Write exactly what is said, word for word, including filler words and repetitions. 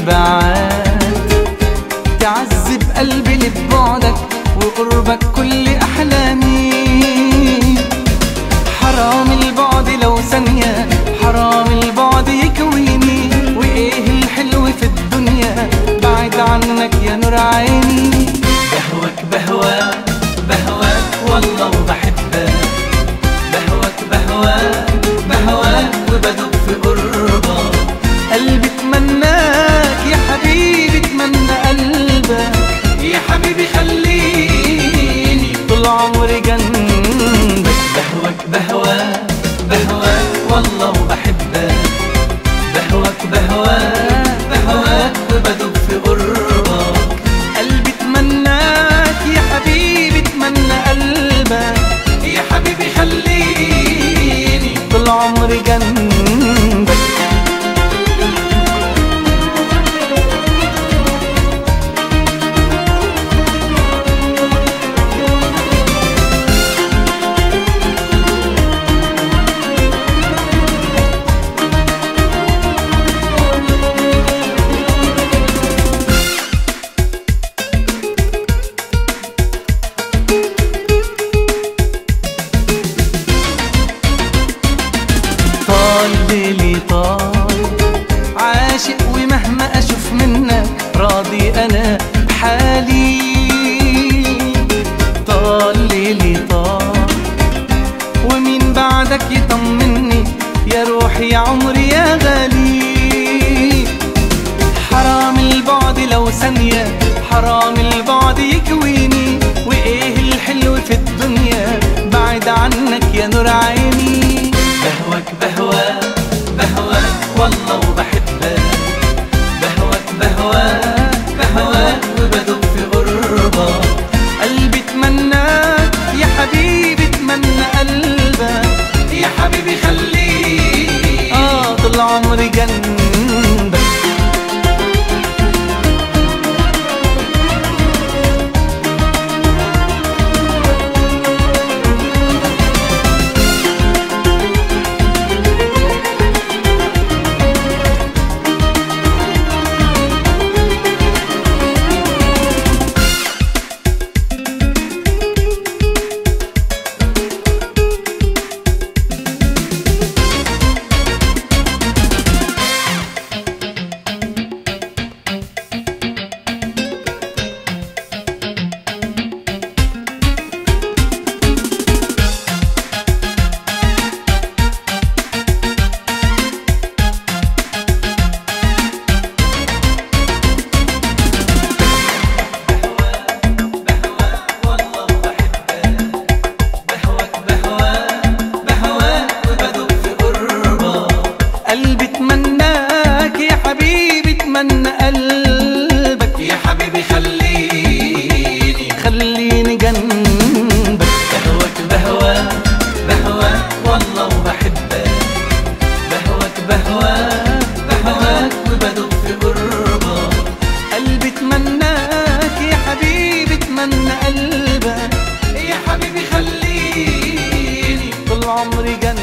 البعاد، تعذب قلبي اللي ببعدك وقربك كل أحلامي. حرام البعد لو ثانية، حرام البعد يكويني، وإيه الحلو في الدنيا بعد عنك يا نور عيني. بهواك بهواك بهواك والله وبحبك، بهواك بهواك بهواك وبدوب في قربك. قلبي اتمناك يا حبيبي، اتمنى قلبك يا حبيبي، خليني طول عمري جنبك. بهواك بهواك بهواك والله وبحبك، بهواك بهواك بهواك وبدوب في قربك. قلبي اتمناك يا حبيبي، اتمنى قلبك يا حبيبي، خليني طول عمري جنبك. طال ليلي طال عاشق، ومهما اشوف منك راضي انا بحالي. طال ليلي طال ومين بعدك يطمني، يا روحي يا عمري يا غالي. حرام البعد لو ثانية، حرام البعد يكويني، وايه الحلو في الدنيا بعد عنك يا نور عيني. بهواك بهواك بهواك والله وبحبك، بهواك بهواك بهواك وبدوب في قربك. قلبي اتمناك يا حبيبي، اتمنى قلبك يا حبيبي، خليني اه طول عمري جنبك. قلبي اتمناك يا حبيبي، اتمنى قلبك يا حبيبي، خليني خليني جنبك. بهواك بهواك بهواك والله وبحبك، بهواك بهواك بهواك وبدوب في قربك. قلبي اتمناك يا حبيبي، اتمنى قلبك يا حبيبي، خليني طول عمري جنبك.